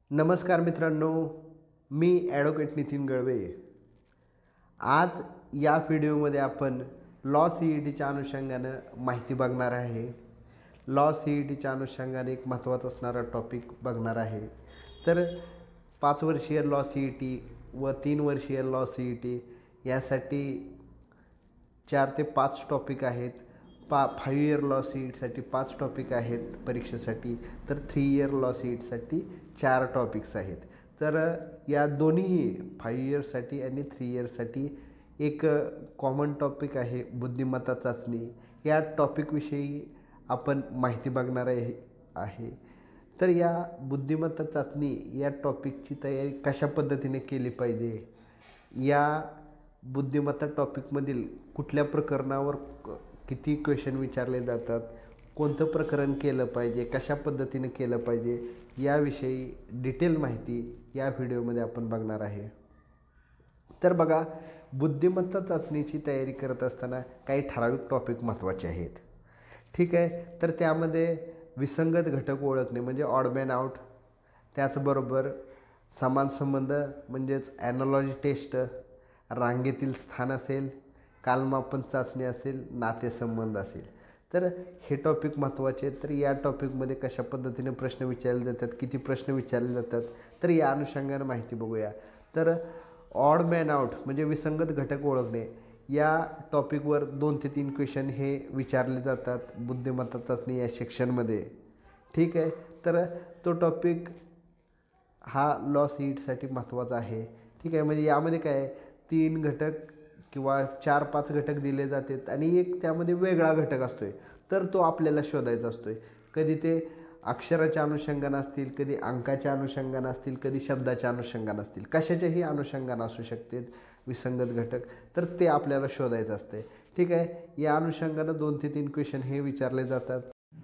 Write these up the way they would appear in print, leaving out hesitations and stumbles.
नमस्कार मित्रांनो, मी ॲडव्होकेट नितीन गळवे. आज या व्हिडिओमध्ये आपण लॉ सी ई टीच्या अनुषंगानं माहिती बघणार आहे. लॉ सी ई टीच्या अनुषंगाने एक महत्त्वाचा असणारा टॉपिक बघणार आहे. तर 5 वर्षीय लॉ सी ई टी व 3 वर्षीय लॉ सी ई टी यासाठी 4 ते 5 टॉपिक आहेत. 5 इयर लॉ सी ई टीसाठी 5 टॉपिक आहेत परीक्षेसाठी, तर 3 इयर लॉ सी ई टीसाठी 4 टॉपिक्स आहेत. तर या दोन्ही 5 इयर्ससाठी आणि 3 इयर्ससाठी एक कॉमन टॉपिक आहे बुद्धिमत्ता चाचणी. या टॉपिकविषयी आपण माहिती बघणार आहे. तर या बुद्धिमत्ता चाचणी या टॉपिकची तयारी कशा पद्धतीने केली पाहिजे, या बुद्धिमत्ता टॉपिकमधील कुठल्या प्रकरणावर किती क्वेश्चन विचारले जातात, कोणतं प्रकरण केलं पाहिजे, कशा पद्धतीने केलं पाहिजे, याविषयी डिटेल माहिती या व्हिडिओमध्ये आपण बघणार आहे. तर बघा, बुद्धिमत्ता चाचणीची तयारी करत असताना काही ठराविक टॉपिक महत्त्वाचे आहेत. ठीक आहे. तर त्यामध्ये विसंगत घटक ओळखणे म्हणजे ऑड मॅन आउट, त्याचबरोबर समान संबंध म्हणजेच ॲनॉलॉजी टेस्ट, रांगेतील स्थान असेल, कालमापन चाचणी असेल, नातेसंबंध असेल. तर हे टॉपिक महत्त्वाचे आहेत. तर या टॉपिकमध्ये कशा पद्धतीने प्रश्न विचारले जातात, किती प्रश्न विचारले जातात, तर या अनुषंगाने माहिती बघूया. तर ऑड मॅन आउट म्हणजे विसंगत घटक ओळखणे या टॉपिकवर 2 ते 3 क्वेश्चन हे विचारले जातात बुद्धिमत्ता चाचणी या सेक्शनमध्ये. ठीक आहे. तर तो टॉपिक हा लॉ सी ई टीसाठी महत्त्वाचा आहे. ठीक आहे. म्हणजे यामध्ये काय 3 घटक किंवा 4-5 घटक दिले जातात आणि एक त्यामध्ये वेगळा घटक असतो आहे, तर तो आपल्याला शोधायचा असतो आहे. कधी ते अक्षराच्या अनुषंगानं असतील, कधी अंकाच्या अनुषंगानं असतील, कधी शब्दाच्या अनुषंगानं असतील, कशाच्याही अनुषंगानं असू शकतात विसंगत घटक, तर ते आपल्याला शोधायचं असते. ठीक आहे. या अनुषंगानं 2 ते 3 क्वेश्चन हे विचारले जातात.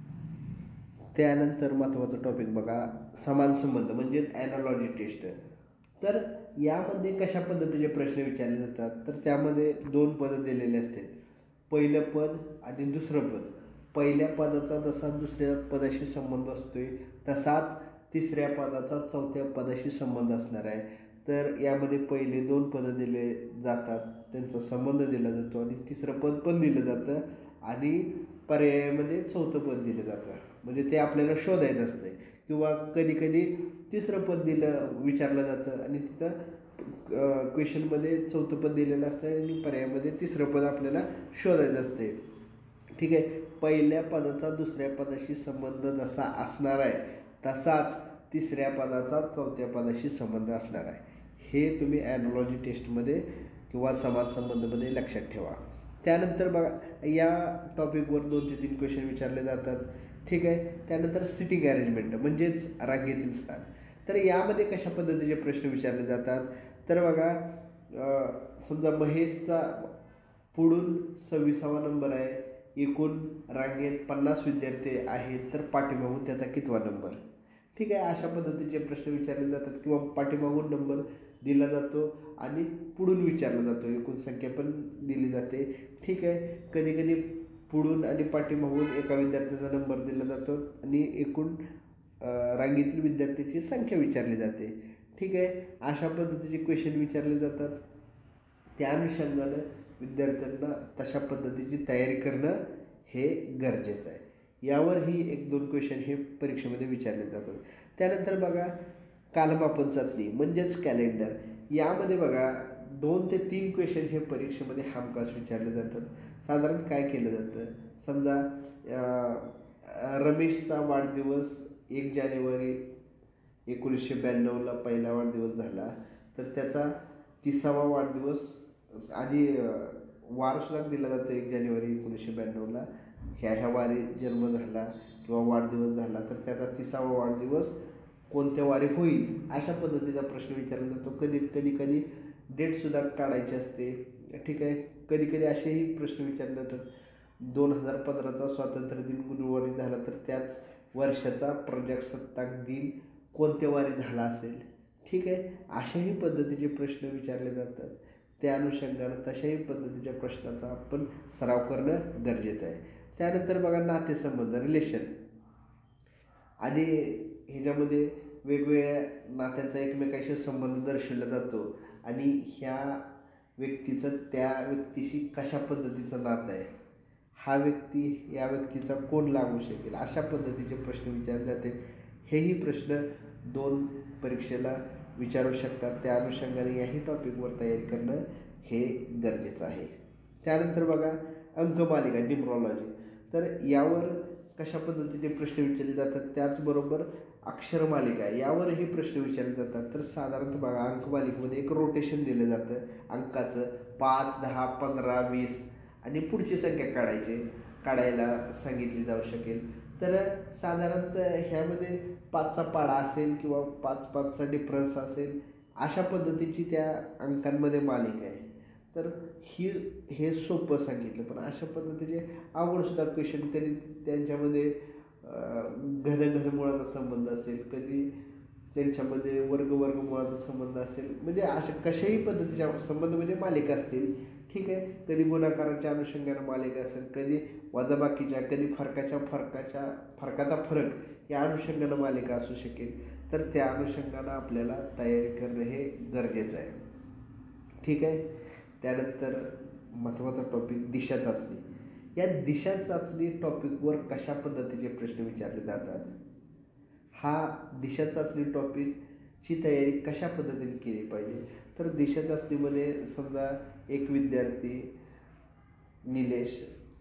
त्यानंतर महत्त्वाचा टॉपिक बघा, समान संबंध म्हणजेच ॲनॉलॉजी टेस्ट. तर यामध्ये कशा पद्धतीचे प्रश्न विचारले जातात, तर त्यामध्ये 2 पदं दिलेले असतात, पहिलं पद आणि दुसरं पद. पहिल्या पदाचा जसा दुसऱ्या पदाशी संबंध असतो आहे, तसाच तिसऱ्या पदाचा चौथ्या पदाशी संबंध असणार आहे. तर यामध्ये पहिले 2 पदं दिले जातात, त्यांचा संबंध दिला जातो आणि तिसरं पद पण दिलं जातं आणि पर्यायामध्ये चौथं पद दिलं जातं. म्हणजे ते आपल्याला शोधायचं असतं आहे. किंवा कधीकधी तिसरं पद विचारलं जातं आणि तिथं क्वेश्चनमध्ये चौथं पद दिलेलं असतं आणि पर्यायामध्ये तिसरं पद आपल्याला शोधायचं असते. ठीक आहे. पहिल्या पदाचा दुसऱ्या पदाशी संबंध जसा असणार आहे, तसाच तिसऱ्या पदाचा चौथ्या पदाशी संबंध असणार आहे. हे तुम्ही ॲनॉलॉजी टेस्टमध्ये किंवा समान संबंधमध्ये लक्षात ठेवा. त्यानंतर बघा, या टॉपिकवर 2 ते 3 क्वेश्चन विचारले जातात. ठीक आहे. त्यानंतर सिटिंग अरेंजमेंट म्हणजेच रांगेतील स्थान. तर यामध्ये कशा पद्धतीचे प्रश्न विचारले जातात, तर बघा, समजा महेशचा पुढून 26वा नंबर आहे, एकूण रांगेत 50 विद्यार्थी आहेत, तर पाठीमागून त्याचा कितवा नंबर. ठीक आहे. अशा पद्धतीचे प्रश्न विचारले जातात किंवा पाठीमागून नंबर दिला जातो आणि पुढून विचारला जातो, एकूण संख्या पण दिली जाते. ठीक आहे. कधीकधी पुढून आणि पाठीमागून एका विद्यार्थ्याचा नंबर दिला जातो आणि एकूण रांगेतील विद्यार्थ्याची संख्या विचारली जाते. ठीक आहे. अशा पद्धतीचे क्वेश्चन विचारले जातात. त्या अनुषंगानं विद्यार्थ्यांना तशा पद्धतीची तयारी करणं हे गरजेचं आहे. यावरही 1-2 क्वेश्चन हे परीक्षेमध्ये विचारले जातात. त्यानंतर बघा, कालमापन चाचणी म्हणजेच कॅलेंडर. यामध्ये बघा 2 ते 3 क्वेश्चन हे परीक्षेमध्ये हमखास विचारले जातात. साधारण काय केलं जातं, समजा रमेशचा वाढदिवस 1 जानेवारी 1992ला पहिला वाढदिवस झाला, तर त्याचा 30वा वाढदिवस आधी वारसुद्धा दिला जातो 1 जानेवारी 1992ला, ह्या वारी जन्म झाला किंवा वाढदिवस झाला, तर त्याचा 30वा वाढदिवस कोणत्या वारी होईल, अशा पद्धतीचा प्रश्न विचारला जातो. कधी डेटसुद्धा काढायची असते. ठीक आहे. कधी असेही प्रश्न विचारले जातात, 2015चा स्वातंत्र्य दिन गुरुवारी झाला, तर त्याच वर्षाचा प्रजासत्ताक दिन कोणत्या वारी झाला असेल. ठीक आहे. अशाही पद्धतीचे प्रश्न विचारले जातात. त्या अनुषंगानं तशाही पद्धतीच्या प्रश्नाचा आपण सराव करणं गरजेचं आहे. त्यानंतर बघा, नातेसंबंध रिलेशन. आधी ह्याच्यामध्ये वेगवेगळ्या नात्यांचा एकमेकाशी संबंध दर्शवला जातो आणि ह्या व्यक्तीचं त्या व्यक्तीशी कशा पद्धतीचं नातं आहे, हा व्यक्ती या व्यक्तीचा कोण लागू शकेल, अशा पद्धतीचे प्रश्न विचारले जाते. हेही प्रश्न 2 परीक्षेला विचारू शकतात. त्या अनुषंगाने याही टॉपिकवर तयारी करणं हे गरजेचं आहे. त्यानंतर बघा अंकमालिका न्यूमरॉलॉजी, तर यावर कशा पद्धतीने प्रश्न विचारले जातात. त्याचबरोबर अक्षरमालिका यावरही प्रश्न विचारले जातात. तर साधारणतः बघा अंकमालिकेमध्ये एक रोटेशन दिलं जातं अंकाचं 5, 10, 15, 20 आणि पुढची संख्या काढायला सांगितली जाऊ शकेल. तर साधारणतः ह्यामध्ये 5चा पाढा असेल किंवा 5-5चा डिफरन्स असेल, अशा पद्धतीची त्या अंकांमध्ये मालिका आहे. तर हे सोपं सांगितलं, पण अशा पद्धतीचे अवघडसुद्धा क्वेश्चन, कधी त्यांच्यामध्ये घनमुळाचा संबंध असेल, कधी त्यांच्यामध्ये वर्गमुळाचा संबंध असेल, म्हणजे अशा कशाही पद्धतीच्या संबंध म्हणजे मालिका असतील. ठीक आहे, कधी गुणाकाराच्या अनुषंगाने मालिका असेल, कधी वजाबाकीच्या, कधी फरकाचा फरक या अनुषंगानं मालिका असू शकेल. तर त्या अनुषंगानं आपल्याला तयारी करणं हे गरजेचं आहे. ठीक आहे. त्यानंतर महत्त्वाचा टॉपिक दिशा चाचणी. या दिशा चाचणी टॉपिकवर कशा पद्धतीचे प्रश्न विचारले जातात, हा दिशा चाचणी टॉपिकची तयारी कशा पद्धतीने केली पाहिजे. तर दिशा चाचणीमध्ये समजा एक विद्यार्थी निलेश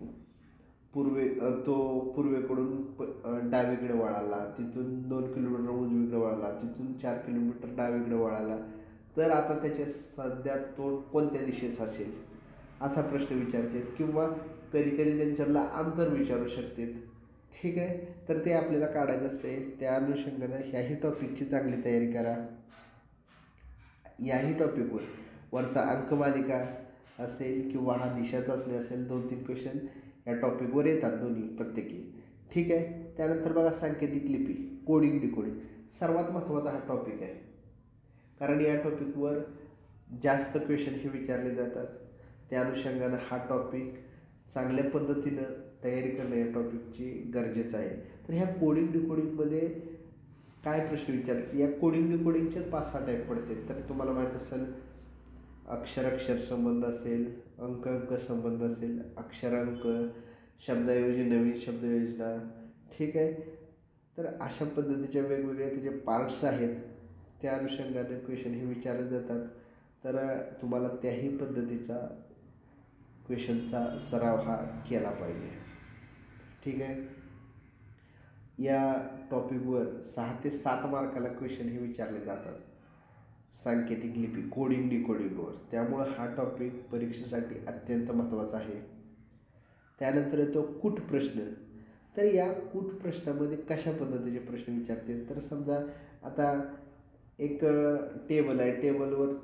पूर्वेकडून डावीकडे वळाला, तिथून 2 किलोमीटर उजवीकडे वळाला, तिथून 4 किलोमीटर डावीकडे वळाला, तर आता त्याचे सध्या तोंड कोणत्या दिशेस असेल, असा प्रश्न विचारतात. किंवा कधी त्यांच्यातला अंतर विचारू शकतात. ठीक आहे, तर ते आपल्याला काढायचं असते. त्या अनुषंगानं ह्याही टॉपिकची चांगली तयारी करा. याही टॉपिकवर वरचा अंकमालिका असेल किंवा हा दिशा चाचणी असेल, 2-3 क्वेश्चन या टॉपिकवर येतात दोन्ही प्रत्येकी. ठीक आहे. त्यानंतर बघा सांकेतिक लिपी, कोडिंग डिकोडिंग, सर्वात महत्त्वाचा हा टॉपिक आहे, कारण या टॉपिकवर जास्त क्वेश्चन हे विचारले जातात. त्या अनुषंगानं हा टॉपिक चांगल्या पद्धतीनं तयारी करणं या टॉपिकची गरजेचं आहे. तर ह्या कोडिंग डिकोडिंगमध्ये काय प्रश्न विचारतात, या कोडिंग डिकोडिंगचे 5-6 टाईप पडतात. तर तुम्हाला माहीत असेल, अक्षर संबंध असेल, अंक संबंध असेल, अक्षरांक, शब्दाऐवजी नवीन शब्दयोजना. ठीक आहे. तर अशा पद्धतीच्या वेगवेगळ्या त्याचे पार्ट्स आहेत. त्या अनुषंगाने क्वेश्चन हे विचारले जातात. तर तुम्हाला त्याही पद्धतीचा क्वेश्चनचा सराव हा केला पाहिजे. ठीक आहे. या टॉपिकवर 6 ते 7 मार्काला क्वेश्चन हे विचारले जातात सांकेतिक लिपी, कोडिंग डिकोडिंगवर. त्यामुळं हा टॉपिक परीक्षेसाठी अत्यंत महत्त्वाचा आहे. त्यानंतर येतो कूट प्रश्न. तर या कूट प्रश्नामध्ये कशा पद्धतीचे प्रश्न विचारते. तर समजा आता एक टेबल आहे, टेबलवर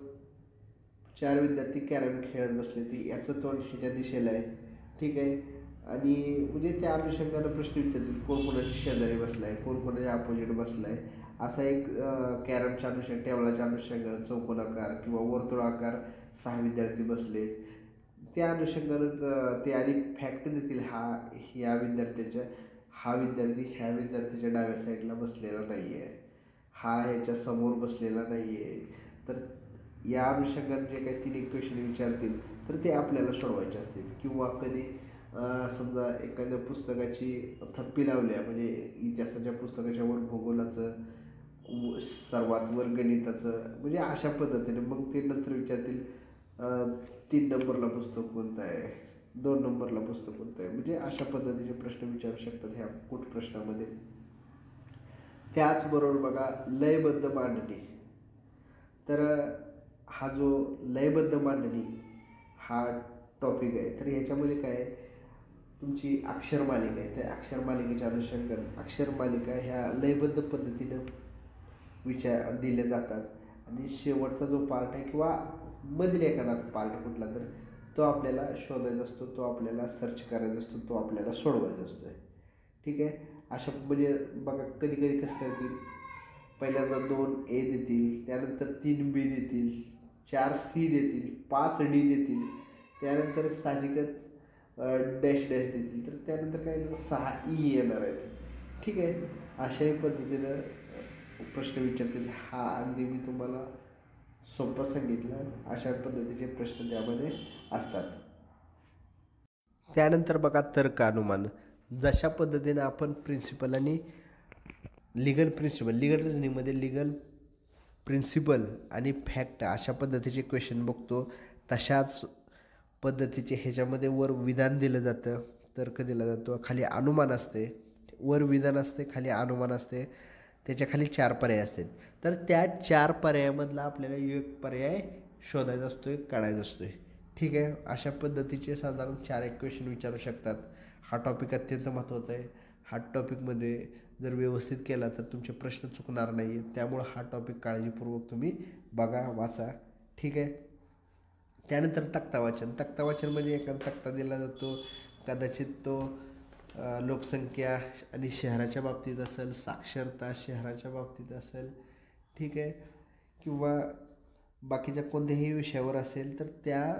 4 विद्यार्थी कॅरम खेळत बसले, ती याचं तोंड ह्याच्या दिशेला आहे. ठीक आहे. आणि म्हणजे त्या अनुषंगानं प्रश्न विचारतील, कोण कोणाच्या शेजारी बसला आहे, कोण कोणाच्या अपोजिट बसला आहे. असा एक कॅरमच्या टेबलाच्या अनुषंगानं चौकोनाकार किंवा वर्तुळाकार 6 विद्यार्थी बसले. त्या अनुषंगानं ते आधी फॅक्ट देतील, हा विद्यार्थी ह्या विद्यार्थ्याच्या डाव्या साईडला बसलेला नाही आहे, हा ह्याच्या समोर बसलेला नाही आहे. तर या अनुषंगाने जे काही 3 क्वेश्चन विचारतील तर ते आपल्याला सोडवायचे असतील. किंवा कधी समजा एखाद्या पुस्तकाची थप्पी लावल्या, म्हणजे इतिहासाच्या पुस्तकाच्या वर भूगोलाचं, सर्वात वर गणिताचं, म्हणजे अशा पद्धतीने मग ते नंतर विचारतील 3 नंबरला पुस्तक कोणतं आहे, 2 नंबरला पुस्तक कोणतं आहे. म्हणजे अशा पद्धतीचे प्रश्न विचारू शकतात ह्या कूट प्रश्नामध्ये. त्याचबरोबर बघा लयबद्ध मांडणी. तर हा जो लयबद्ध मांडणी हा टॉपिक आहे, तर ह्याच्यामध्ये काय तुमची अक्षरमालिका आहे. त्या अक्षरमालिकेच्या अनुषंगाने अक्षरमालिका ह्या लयबद्ध पद्धतीनं दिल्या जातात. आणि शेवटचा जो पार्ट आहे किंवा मधील एखादा पार्ट कुठला तर तो आपल्याला शोधायचा असतो, तो आपल्याला सर्च करायचा असतो, तो आपल्याला सोडवायचा असतो. ठीक आहे. अशा म्हणजे बघा कधी कसं करतील, पहिल्यांदा 2 A देतील, त्यानंतर 3 B देतील, 4 C देतील, 5 D देतील, त्यानंतर साहजिकच डॅश देतील, तर त्यानंतर काय 6 E येणार आहेत. ठीक आहे. अशाही पद्धतीनं प्रश्न विचारतील हा अगदी मी तुम्हाला सोपं सांगितलं. अशा पद्धतीचे प्रश्न त्यामध्ये असतात. त्यानंतर बघा तर्क अनुमान. जशा पद्धतीने आपण प्रिन्सिपल आणि लिगल रिझनिंगमध्ये लिगल प्रिन्सिपल आणि फॅक्ट अशा पद्धतीचे क्वेश्चन बघतो, तशाच पद्धतीचे ह्याच्यामध्ये वर विधान दिलं जातं, तर्क दिला जातो, खाली अनुमान असते, वर विधान असते, खाली अनुमान असते, त्याच्या खाली 4 पर्याय असतात. तर त्या 4 पर्यायामधला आपल्याला एक पर्याय शोधायचा असतोय, काढायचा असतोय. ठीक आहे. अशा पद्धतीचे साधारण 4 एक क्वेश्चन विचारू शकतात. हा टॉपिक अत्यंत महत्त्वाचा आहे. हा टॉपिकमध्ये जर व्यवस्थित केला तर तुमचे प्रश्न चुकणार नाही आहेत. त्यामुळं हा टॉपिक काळजीपूर्वक तुम्ही बघा, वाचा. ठीक आहे. त्यानंतर तक्ता वाचन म्हणजे एखादा तक्ता दिला जातो, कदाचित तो लोकसंख्या आणि शहराच्या बाबतीत असेल, साक्षरता शहराच्या बाबतीत असेल, ठीक आहे, किंवा बाकीच्या कोणत्याही विषयावर असेल, तर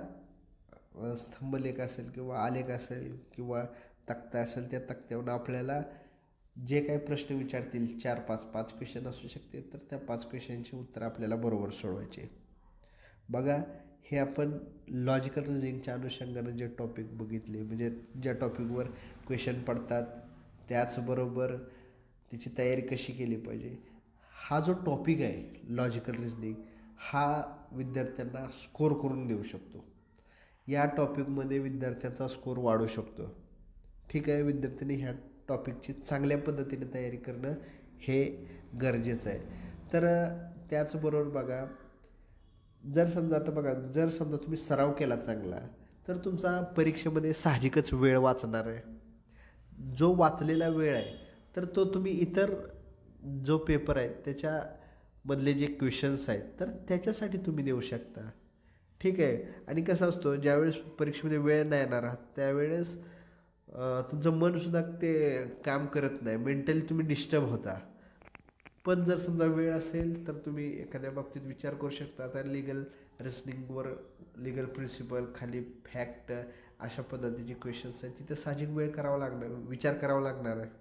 त्या स्तंभलेख असेल किंवा आलेख असेल किंवा तक्ता असेल, त्या तक्त्यावरून आपल्याला जे काही प्रश्न विचारतील 4-5 क्वेश्चन असू शकते, तर त्या 5 क्वेश्चनचे उत्तर आपल्याला बरोबर सोडवायचे. बघा, हे आपण लॉजिकल रिझनिंगच्या अनुषंगानं जे टॉपिक बघितले, म्हणजे ज्या टॉपिकवर क्वेश्चन पडतात त्याचबरोबर त्याची तयारी कशी केली पाहिजे. हा जो टॉपिक आहे लॉजिकल रिझनिंग, हा विद्यार्थ्यांना स्कोर करून देऊ शकतो. या टॉपिकमध्ये विद्यार्थ्यांचा स्कोर वाढू शकतो. ठीक आहे. विद्यार्थ्यांनी ह्या टॉपिकची चांगल्या पद्धतीने तयारी करणं हे गरजेचं आहे. तर त्याचबरोबर बघा, जर समजा तुम्ही सराव केला चांगला, तर तुमचा परीक्षेमध्ये साहजिकच वेळ वाचणार आहे. जो वाचलेला वेळ आहे तर तो तुम्ही इतर जो पेपर आहे त्याच्यामधले जे क्वेश्चन्स आहेत तर त्याच्यासाठी तुम्ही देऊ शकता. ठीक आहे. आणि कसं असतो, ज्यावेळेस परीक्षेमध्ये वेळ नाही येणार आहात त्यावेळेस तुमचं मनसुद्धा ते काम करत नाही, मेंटली तुम्ही डिस्टर्ब होता. पण जर समजा वेळ असेल तर तुम्ही एखाद्या बाबतीत विचार करू शकता. आता लिगल रिझनिंगवर लिगल प्रिन्सिपल, खाली फॅक्ट अशा पद्धतीचे क्वेश्चन्स आहेत, तिथे साहजिक विचार करावा लागणार आहे.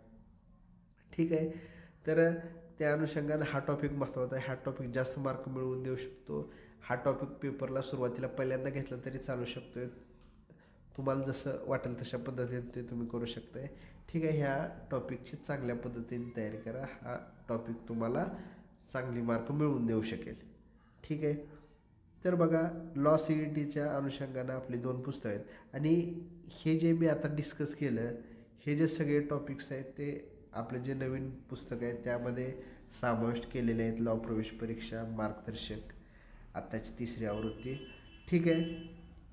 ठीक आहे. तर त्या अनुषंगाने हा टॉपिक महत्त्वाचा आहे. हा टॉपिक जास्त मार्क मिळवून देऊ शकतो. हा टॉपिक पेपरला सुरुवातीला पहिल्यांदा घेतला तरी चालू शकतो. तुम्हाला जसं वाटेल तशा पद्धतीने ते तुम्ही करू शकताय. ठीक आहे. ह्या टॉपिकची चांगल्या पद्धतीने तयारी करा. हा टॉपिक तुम्हाला चांगली मार्क मिळवून देऊ शकेल. ठीक आहे. तर बघा, लॉ CETच्या अनुषंगानं आपली 2 पुस्तकं आहेत. आणि हे जे मी आता डिस्कस केलं, हे जे सगळे टॉपिक्स आहेत ते आपले जे नवीन पुस्तक आहेत त्यामध्ये समाविष्ट केलेले आहेत. लॉ प्रवेश परीक्षा मार्गदर्शक, आत्ताची 3री आवृत्ती. ठीक आहे.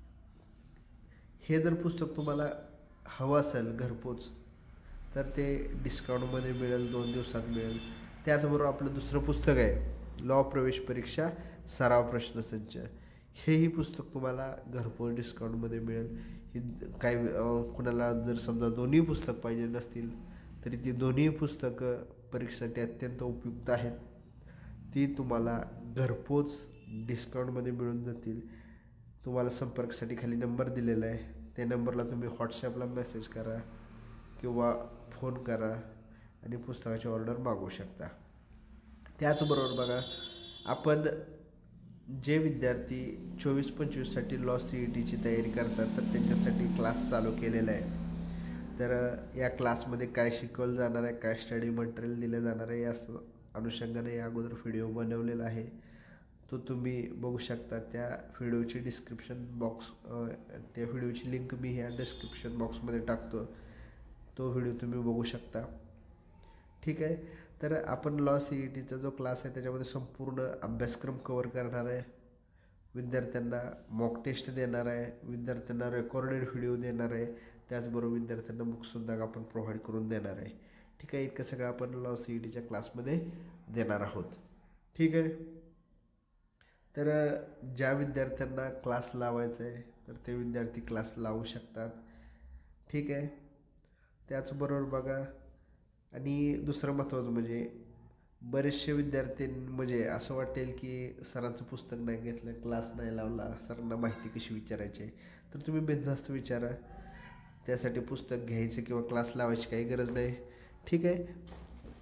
हे जर पुस्तक तुम्हाला हवं असेल घरपोच, तर ते डिस्काउंटमध्ये मिळेल, 2 दिवसात मिळेल. त्याचबरोबर आपलं दुसरं पुस्तक आहे लॉ प्रवेश परीक्षा सराव प्रश्नसंच. हेही पुस्तक तुम्हाला घरपोच डिस्काउंटमध्ये मिळेल. ही काही कुणाला जर समजा दोन्ही पुस्तक पाहिजे नसतील तरी ती दोन्ही पुस्तकं परीक्षेसाठी अत्यंत उपयुक्त आहेत. ती तुम्हाला घरपोच डिस्काउंटमध्ये मिळून जातील. तुम्हाला संपर्कासाठी खाली नंबर दिलेला आहे, त्या नंबरला तुम्ही व्हॉट्सॲपला मेसेज करा किंवा फोन करा आणि पुस्तकाची ऑर्डर मागवू शकता. त्याचबरोबर बघा, आपण जे विद्यार्थी 24-25साठी लॉ CETची तयारी करतात तर त्यांच्यासाठी क्लास चालू केलेला आहे. तर या क्लासमध्ये काय शिकवलं जाणार आहे, काय स्टडी मटेरियल दिलं जाणार आहे, या अनुषंगाने या अगोदर व्हिडिओ बनवलेला आहे. तो तुम्ही बघू शकता. त्या व्हिडिओची त्या व्हिडिओची लिंक मी ह्या डिस्क्रिप्शन बॉक्समध्ये टाकतो. तो व्हिडिओ तुम्ही बघू शकता. ठीक आहे. तर आपण लॉ CETचा जो क्लास आहे त्याच्यामध्ये संपूर्ण अभ्यासक्रम कवर करणार आहे. विद्यार्थ्यांना मॉक टेस्ट देणार आहे, विद्यार्थ्यांना रेकॉर्डेड व्हिडिओ देणार आहे, त्याचबरोबर विद्यार्थ्यांना बुकसुद्धा आपण प्रोव्हाइड करून देणार आहे. ठीक आहे. इतकं सगळं आपण लॉ CETच्या क्लासमध्ये देणार आहोत. ठीक आहे. तर ज्या विद्यार्थ्यांना क्लास लावायचा आहे तर ते विद्यार्थी क्लास लावू शकतात. ठीक आहे. त्याचबरोबर बघा, आणि दुसरं महत्त्वाचं म्हणजे बरेचसे विद्यार्थी म्हणजे असं वाटेल की सरांचं पुस्तक नाही घेतलं, क्लास नाही लावला, सरांना माहिती कशी विचारायची आहे. तर तुम्ही बिनधास्त विचारा. त्यासाठी पुस्तक घ्यायचं किंवा क्लास लावायची काही गरज नाही. ठीक आहे.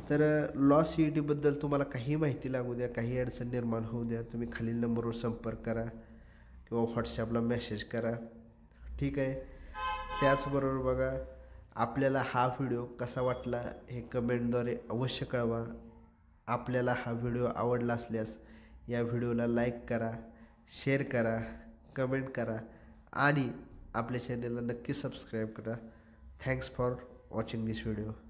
तर लॉ सी ई टीबद्दल तुम्हाला काही माहिती लागू द्या, काही अडचण निर्माण होऊ द्या, तुम्ही खालील नंबरवर संपर्क करा किंवा व्हॉट्सॲपला मेसेज करा. ठीक आहे. त्याचबरोबर बघा, आपल्याला हा व्हिडिओ कसा वाटला हे कमेंटद्वारे अवश्य कळवा. आपल्याला हा व्हिडिओ आवडला असल्यास या व्हिडिओला लाईक करा, शेअर करा, कमेंट करा आणि आपल्या चॅनलला नक्की सबस्क्राईब करा. Thanks for watching this video.